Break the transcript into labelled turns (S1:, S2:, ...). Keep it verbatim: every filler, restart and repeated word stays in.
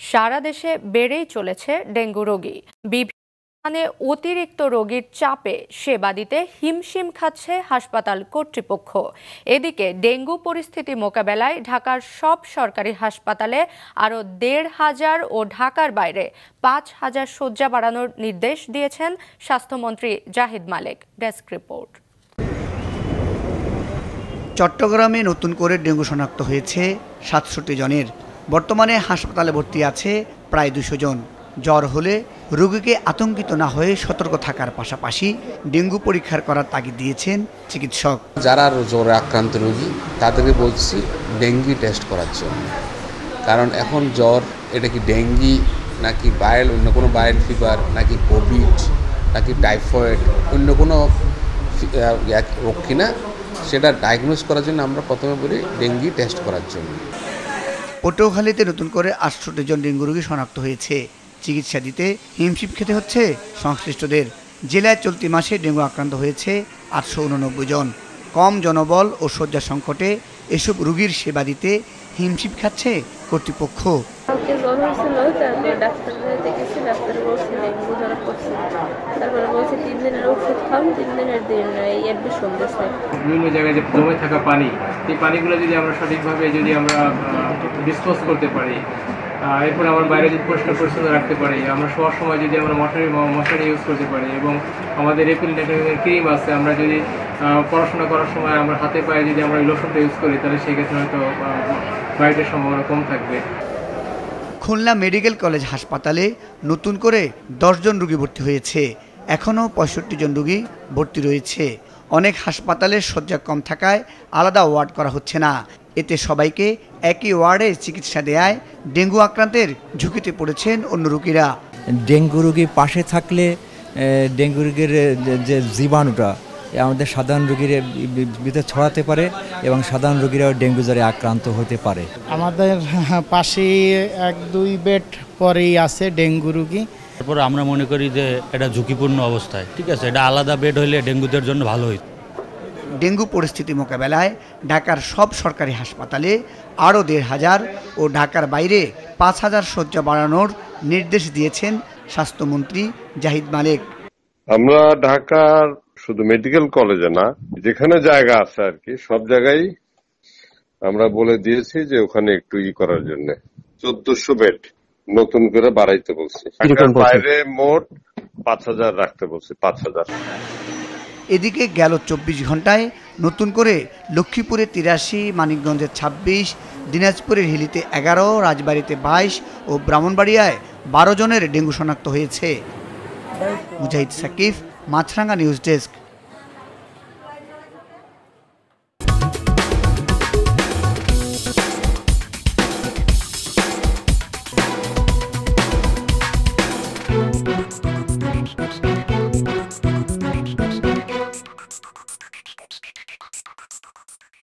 S1: সারা দেশে বেড়েই চলেছে ডেঙ্গু রোগী। বিভিন্ন স্থানে অতিরিক্ত রোগীর চাপে সেবা দিতে হিমশিম খাচ্ছে হাসপাতাল কর্তৃপক্ষ। এদিকে ডেঙ্গু পরিস্থিতি মোকাবেলায় ঢাকার সব সরকারি হাসপাতালে আরও দেড় হাজার ও ঢাকার বাইরে পাঁচ হাজার শয্যা বাড়ানোর নির্দেশ দিয়েছেন স্বাস্থ্যমন্ত্রী জাহিদ মালেক। Desk report.
S2: চট্টগ্রামে নতুন করে ডেঙ্গু শনাক্ত হয়েছে সাতষট্টি জনের। বর্তমানে হাসপাতালে ভর্তি আছে প্রায় দুশো জন। জ্বর হলে রোগীকে আতঙ্কিত না হয়ে সতর্ক থাকার পাশাপাশি ডেঙ্গু পরীক্ষার করার তাগিদ দিয়েছেন চিকিৎসক।
S3: যারা জ্বরে আক্রান্ত রোগী তাদেরকে বলছি ডেঙ্গি টেস্ট করার জন্য, কারণ এখন জ্বর এটা কি ডেঙ্গি নাকি ভাইরাল অন্য কোনো ভাইরাল ফিভার নাকি কোভিড নাকি টাইফয়েড অন্য কোনো রোগ কিনা সেটা ডায়াগনোস করার জন্য আমরা প্রথমে বলি ডেঙ্গি টেস্ট করার জন্য।
S2: পটুয়াখালীতে নতুন করে আটষট্টি জন ডেঙ্গু রোগী শনাক্ত হয়েছে। চিকিৎসা দিতে হিমশিম খেতে হচ্ছে সংশ্লিষ্টদের। জেলায় চলতি মাসে ডেঙ্গু আক্রান্ত হয়েছে আটশো উননব্বই জন। কম জনবল ও শয্যা সংকটে এসব রোগীর সেবা দিতে হিমশিম খাচ্ছে কর্তৃপক্ষ।
S4: বিভিন্ন জায়গায় যে জমে থাকা পানি, এই পানিগুলো যদি আমরা সঠিকভাবে যদি আমরা ডিসপোজ করতে পারি, এরপর আমার বাইরে যদি পরিষ্কার পরিচ্ছন্ন রাখতে পারি, আমরা শোয়ার সময় যদি আমরা মশারি মশারি ইউজ করতে পারি এবং আমাদের রেপিলিনেটিং ক্রিম আছে, আমরা যদি পড়াশোনা করার সময় আমরা হাতে পায়ে যদি আমরা লোশনটা ইউজ করি তাহলে সেক্ষেত্রে হয়তো বাইরের সম্ভাবনা কম থাকবে।
S2: খুলনা মেডিকেল কলেজ হাসপাতালে নতুন করে দশ জন রোগী ভর্তি হয়েছে। এখনও পঁয়ষট্টি জন রোগী ভর্তি রয়েছে। অনেক হাসপাতালে শয্যা কম থাকায় আলাদা ওয়ার্ড করা হচ্ছে না। এতে সবাইকে একই ওয়ার্ডে চিকিৎসা দেয়ায় ডেঙ্গু আক্রান্তের ঝুঁকিতে পড়েছেন অন্য রোগীরা।
S5: ডেঙ্গু রোগী পাশে থাকলে ডেঙ্গু রোগীর যে জীবাণুটা আমাদের সাধারণ রোগীর ভিতরে ছড়াতে পারে এবং সাধারণ রোগীরাও ডেঙ্গু জ্বরে আক্রান্ত হতে পারে।
S6: আমাদের পাশে এক দুই বেড পরেই আছে ডেঙ্গু রোগী।
S7: তারপর আমরা মনে করি যে এটা ঝুঁকিপূর্ণ অবস্থায়, ঠিক আছে, এটা আলাদা বেড হলে ডেঙ্গুদের জন্য ভালো হইত।
S2: ডেঙ্গু পরিস্থিতি মোকাবেলায় ঢাকার সব সরকারি হাসপাতালে আরও দেড় হাজার ও ঢাকার বাইরে পাঁচ হাজার শয্যা বাড়ানোর নির্দেশ দিয়েছেন স্বাস্থ্যমন্ত্রী জাহিদ মালেক।
S8: আমরা ঢাকার শুধু মেডিকেল কলেজে না, যেখানে জায়গা আছে আর কি সব জায়গায় আমরা বলে দিয়েছি যে ওখানে একটু ই করার জন্য চোদ্দশো বেড নতুন করে বাড়াইতে বলছি। ঢাকার বাইরে মোট পাঁচ হাজার রাখতে বলছি, পাঁচ হাজার।
S2: এদিকে গেল চব্বিশ ঘন্টায় নতুন করে লক্ষ্মীপুরে তিরাশি, মানিকগঞ্জে ছাব্বিশ, দিনাজপুরের হিলিতে এগারো, রাজবাড়ীতে বাইশ ও ব্রাহ্মণবাড়িয়ায় বারো জনের ডেঙ্গু শনাক্ত হয়েছে। Mujahid Sakib, Maasranga news desk.